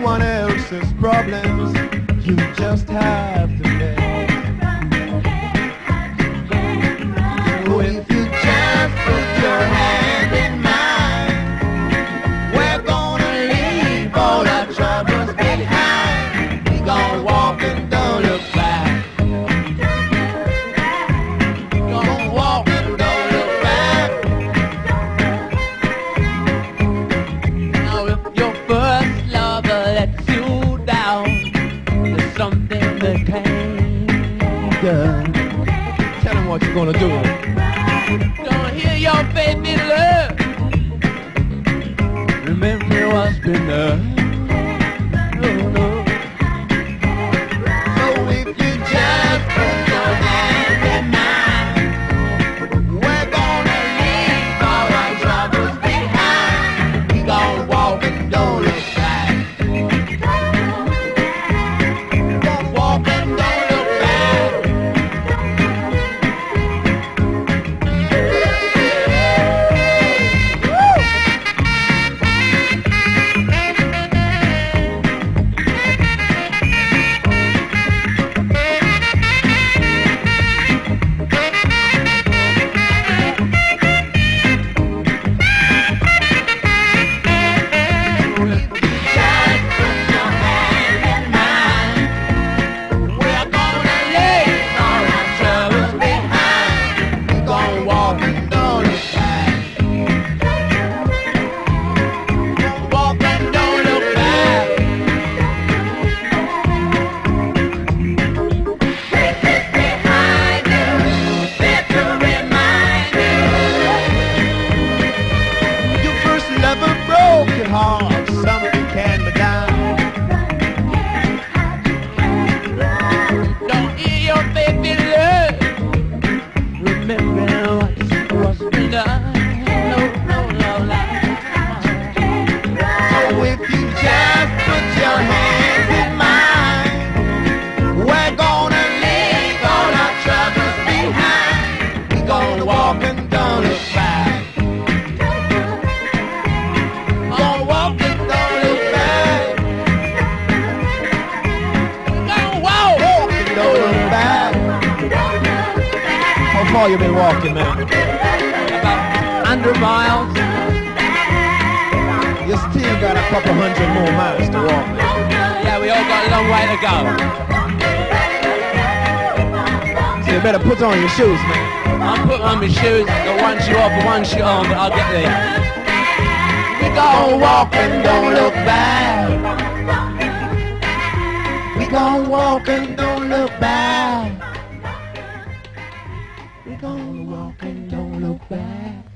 one else's problems. You just have to bear. So if you just put your hand in mine, we're gonna leave all our troubles behind. We gonna walk and don't look back. Gonna walk and don't look back. Now if your first lover lets you down, there's something that can't be done. Tell him what you're gonna do. Don't hear your baby love. Remember what's been done. Oh no. So if you just put your hand in mine, we're gonna leave all our troubles behind. We gonna walk and don't look back. Gonna walk and don't look back. Your heart, something can be done. Don't hear your baby love. Remember what's been done. No, no, no, no. So if you just put your hand in mine, we're gonna leave all our troubles behind. We gonna walk and don't look back. Gonna walk and don't look back. Gonna walk. Walk and don't look back. How far you been walking, man? About 100 miles. You still got a couple hundred more miles to walk. Yeah, we all got a long way to go. So you better put on your shoes, man. I'm putting on my shoes. Got one shoe off and one shoe on, but I'll get there. We gon' walk and don't look back. We gon' walk and don't look back. We gon' walk and don't look back.